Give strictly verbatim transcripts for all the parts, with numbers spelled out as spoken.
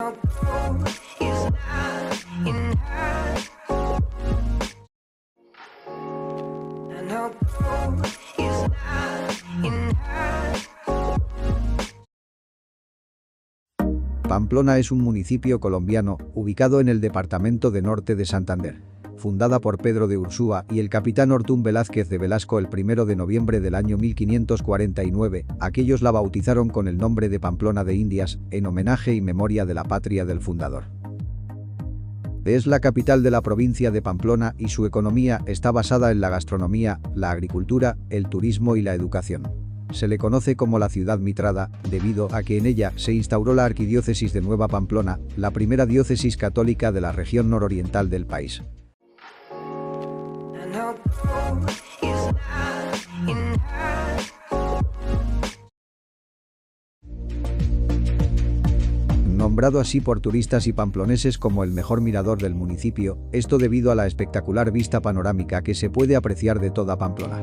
Pamplona es un municipio colombiano, ubicado en el departamento de Norte de Santander. Fundada por Pedro de Ursúa y el capitán Ortún Velázquez de Velasco el primero de noviembre del año mil quinientos cuarenta y nueve, aquellos la bautizaron con el nombre de Pamplona de Indias, en homenaje y memoria de la patria del fundador. Es la capital de la provincia de Pamplona y su economía está basada en la gastronomía, la agricultura, el turismo y la educación. Se le conoce como la ciudad mitrada, debido a que en ella se instauró la arquidiócesis de Nueva Pamplona, la primera diócesis católica de la región nororiental del país. Nombrado así por turistas y pamploneses como el mejor mirador del municipio, esto debido a la espectacular vista panorámica que se puede apreciar de toda Pamplona.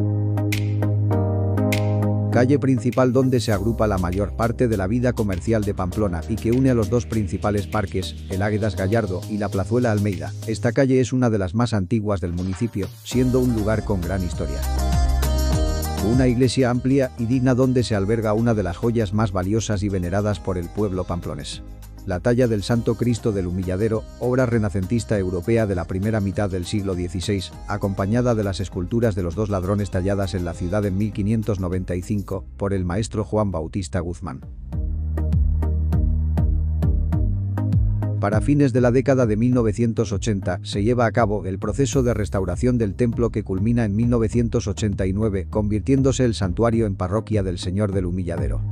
Calle principal donde se agrupa la mayor parte de la vida comercial de Pamplona y que une a los dos principales parques, el Águedas Gallardo y la Plazuela Almeida. Esta calle es una de las más antiguas del municipio, siendo un lugar con gran historia. Una iglesia amplia y digna donde se alberga una de las joyas más valiosas y veneradas por el pueblo pamplonés. La talla del Santo Cristo del Humilladero, obra renacentista europea de la primera mitad del siglo dieciséis, acompañada de las esculturas de los dos ladrones talladas en la ciudad en mil quinientos noventa y cinco, por el maestro Juan Bautista Guzmán. Para fines de la década de mil novecientos ochenta, se lleva a cabo el proceso de restauración del templo que culmina en mil novecientos ochenta y nueve, convirtiéndose el santuario en parroquia del Señor del Humilladero.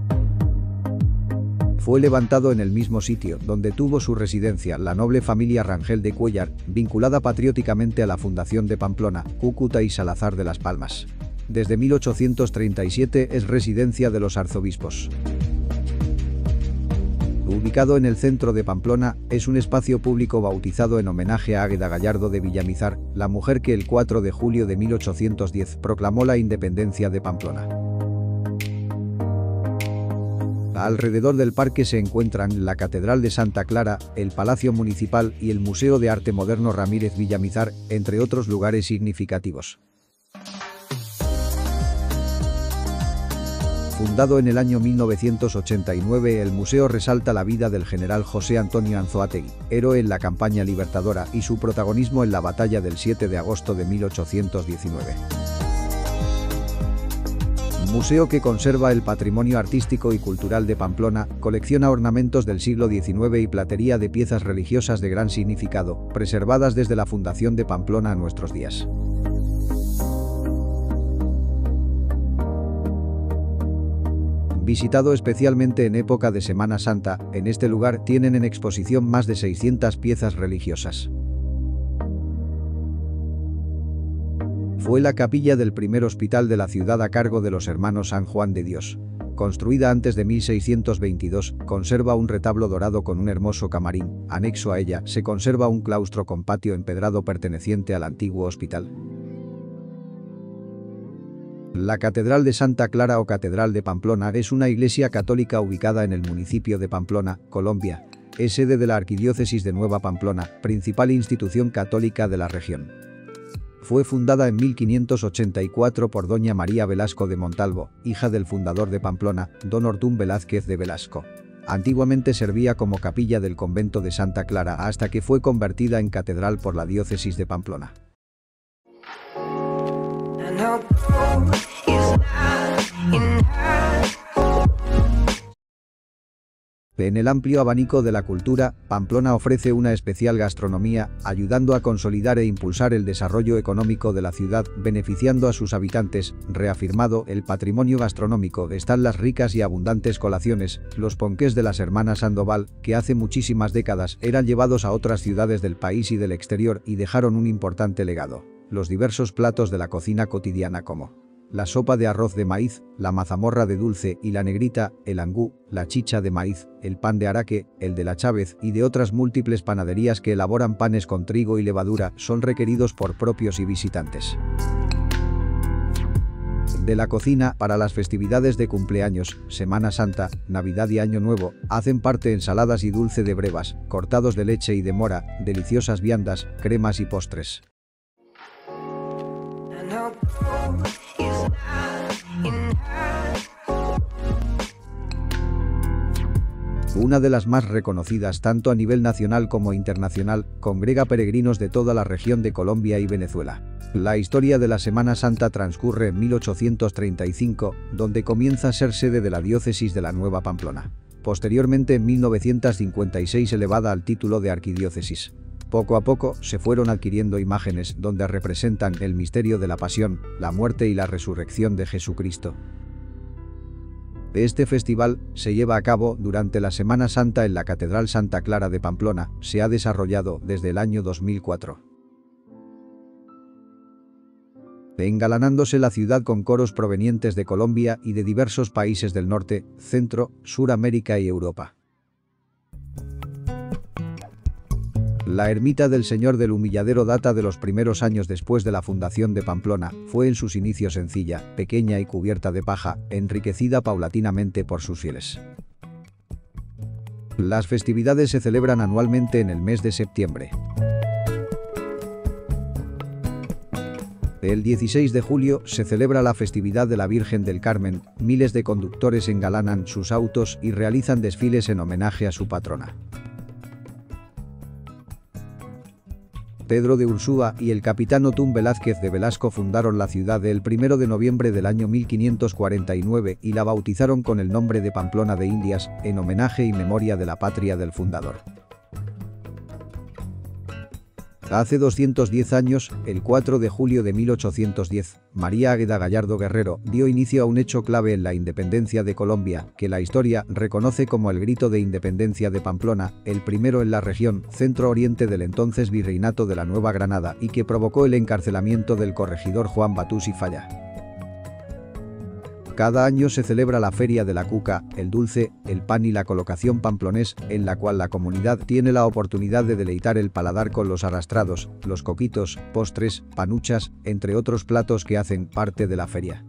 Fue levantado en el mismo sitio donde tuvo su residencia la noble familia Rangel de Cuéllar, vinculada patrióticamente a la fundación de Pamplona, Cúcuta y Salazar de las Palmas. Desde mil ochocientos treinta y siete es residencia de los arzobispos. Ubicado en el centro de Pamplona, es un espacio público bautizado en homenaje a Águeda Gallardo de Villamizar, la mujer que el cuatro de julio de mil ochocientos diez proclamó la independencia de Pamplona. Alrededor del parque se encuentran la Catedral de Santa Clara, el Palacio Municipal y el Museo de Arte Moderno Ramírez Villamizar, entre otros lugares significativos. Fundado en el año mil novecientos ochenta y nueve, el museo resalta la vida del general José Antonio Anzoátegui, héroe en la campaña libertadora y su protagonismo en la batalla del siete de agosto de mil ochocientos diecinueve. Museo que conserva el patrimonio artístico y cultural de Pamplona, colecciona ornamentos del siglo diecinueve y platería de piezas religiosas de gran significado, preservadas desde la fundación de Pamplona a nuestros días. Visitado especialmente en época de Semana Santa, en este lugar tienen en exposición más de seiscientas piezas religiosas. Fue la capilla del primer hospital de la ciudad a cargo de los hermanos San Juan de Dios. Construida antes de mil seiscientos veintidós, conserva un retablo dorado con un hermoso camarín. Anexo a ella se conserva un claustro con patio empedrado perteneciente al antiguo hospital. La Catedral de Santa Clara o Catedral de Pamplona es una iglesia católica ubicada en el municipio de Pamplona, Colombia. Es sede de la Arquidiócesis de Nueva Pamplona, principal institución católica de la región. Fue fundada en mil quinientos ochenta y cuatro por doña María Velasco de Montalvo, hija del fundador de Pamplona, don Ortún Velázquez de Velasco. Antiguamente servía como capilla del convento de Santa Clara hasta que fue convertida en catedral por la diócesis de Pamplona. En el amplio abanico de la cultura, Pamplona ofrece una especial gastronomía, ayudando a consolidar e impulsar el desarrollo económico de la ciudad, beneficiando a sus habitantes. Reafirmado el patrimonio gastronómico están las ricas y abundantes colaciones, los ponqués de las hermanas Sandoval, que hace muchísimas décadas eran llevados a otras ciudades del país y del exterior y dejaron un importante legado. Los diversos platos de la cocina cotidiana como la sopa de arroz de maíz, la mazamorra de dulce y la negrita, el angú, la chicha de maíz, el pan de araque, el de la Chávez y de otras múltiples panaderías que elaboran panes con trigo y levadura son requeridos por propios y visitantes. de la cocina para las festividades de cumpleaños, Semana Santa, Navidad y Año Nuevo, hacen parte ensaladas y dulce de brevas, cortados de leche y de mora, deliciosas viandas, cremas y postres. Una de las más reconocidas tanto a nivel nacional como internacional, congrega peregrinos de toda la región de Colombia y Venezuela. La historia de la Semana Santa transcurre en mil ochocientos treinta y cinco, donde comienza a ser sede de la diócesis de la Nueva Pamplona. Posteriormente, en mil novecientos cincuenta y seis, elevada al título de arquidiócesis. Poco a poco se fueron adquiriendo imágenes donde representan el misterio de la pasión, la muerte y la resurrección de Jesucristo. Este festival se lleva a cabo durante la Semana Santa en la Catedral Santa Clara de Pamplona. Se ha desarrollado desde el año dos mil cuatro. Engalanándose la ciudad con coros provenientes de Colombia y de diversos países del norte, Centro, Suramérica y Europa. La ermita del Señor del Humilladero data de los primeros años después de la fundación de Pamplona. Fue en sus inicios sencilla, pequeña y cubierta de paja, enriquecida paulatinamente por sus fieles. Las festividades se celebran anualmente en el mes de septiembre. El dieciséis de julio se celebra la festividad de la Virgen del Carmen. Miles de conductores engalanan sus autos y realizan desfiles en homenaje a su patrona. Pedro de Ursúa y el capitán Otún Velázquez de Velasco fundaron la ciudad el primero de noviembre del año mil quinientos cuarenta y nueve y la bautizaron con el nombre de Pamplona de Indias, en homenaje y memoria de la patria del fundador. Hace doscientos diez años, el cuatro de julio de mil ochocientos diez, María Águeda Gallardo Guerrero dio inicio a un hecho clave en la independencia de Colombia, que la historia reconoce como el Grito de Independencia de Pamplona, el primero en la región centro-oriente del entonces Virreinato de la Nueva Granada y que provocó el encarcelamiento del corregidor Juan Batús y Falla. Cada año se celebra la Feria de la Cuca, el dulce, el pan y la colocación pamplonés, en la cual la comunidad tiene la oportunidad de deleitar el paladar con los arrastrados, los coquitos, postres, panuchas, entre otros platos que hacen parte de la feria.